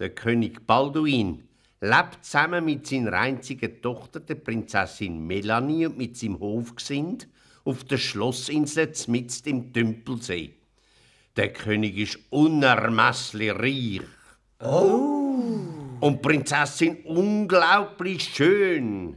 Der König Balduin lebt zusammen mit seiner einzigen Tochter, der Prinzessin Melanie, und mit seinem Hofgesind auf der Schlossinsel mitten im Tümpelsee. Der König ist unermesslich reich. Oh! Und die Prinzessin unglaublich schön.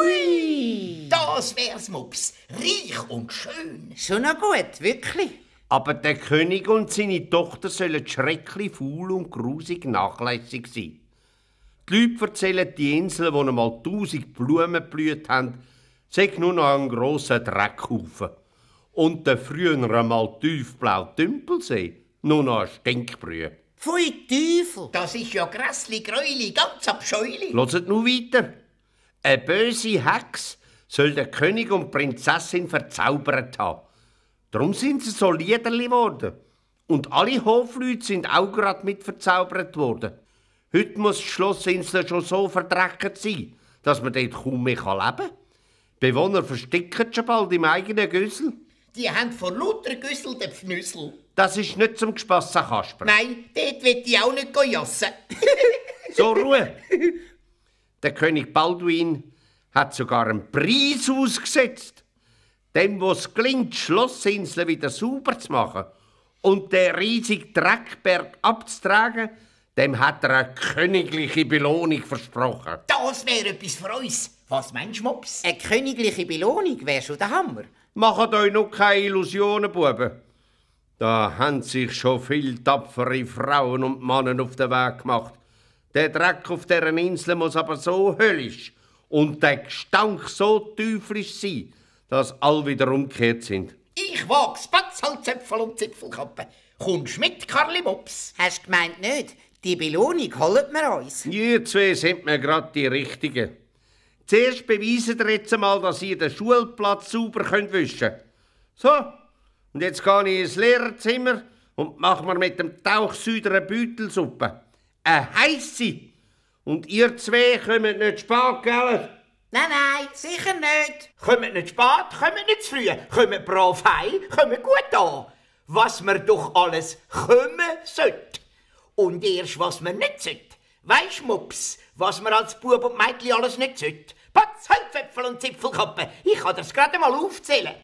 Ui! Das wär's, Mops. Reich und schön. Schon noch gut, wirklich. Aber der König und seine Tochter sollen schrecklich faul und grusig nachlässig sein. Die Leute erzählen, die Insel, wo einmal 1000 Blumen geblüht haben, sei nur noch ein grosser Dreckhaufen. Und der früher einmal tiefblaue Tümpelsee nur noch ein Stinkbrühe. Pfui Teufel! Das ist ja grässli, gräuli, ganz abscheulich. Hört nur weiter. Eine böse Hex soll der König und die Prinzessin verzaubert haben. Darum sind sie so Liederli geworden. Und alle Hofleute sind auch gerade mit verzaubert worden. Heute muss die Schlossinsel schon so verdreckt sein, dass man dort kaum mehr leben kann. Die Bewohner versticken schon bald im eigenen Güssel. Die haben von lauter Güssel den Pfnüssel. Das ist nicht zum Gespassen, Kasper. Nein, dort will ich auch nicht jassen. So, Ruhe! Der König Balduin hat sogar einen Preis ausgesetzt. Dem, wo es gelingt, die Schlossinsel wieder sauber zu machen und den riesigen Dreckberg abzutragen, dem hat er eine königliche Belohnung versprochen. Das wäre etwas für uns. Was meinst du, Mops? Eine königliche Belohnung wäre schon der Hammer. Macht euch noch keine Illusionen, Buben. Da haben sich schon viele tapfere Frauen und Männer auf den Weg gemacht. Der Dreck auf dieser Insel muss aber so höllisch und der Gestank so teuflisch sein, dass alle wieder umgekehrt sind. Ich wag's, Batzhalzäpfel und Zipfelkappe. Kommst mit, Karli Mops? Hast du gemeint nicht? Die Belohnung holen wir uns. Ihr zwei sind mir gerade die Richtigen. Zuerst beweisen ihr jetzt einmal, dass ihr den Schulplatz sauber wischen könnt. So, und jetzt gehe ich ins Lehrerzimmer und mache mir mit dem Tauchsüder eine Beutelsuppe. Eine heisse. Und ihr zwei kommt nicht spät, gell? Nein, sicher nicht. Kommt nicht spät, kommt nicht zu früh, kommt brav heim, kommt gut an. Was man doch alles kommen sollte. Und erst was man nicht sollte. Weisst, Mops, was man als Bub und Mädchen alles nicht sollte? Patz, Halbäpfel und Zipfelkappe. Ich kann das gerade mal aufzählen.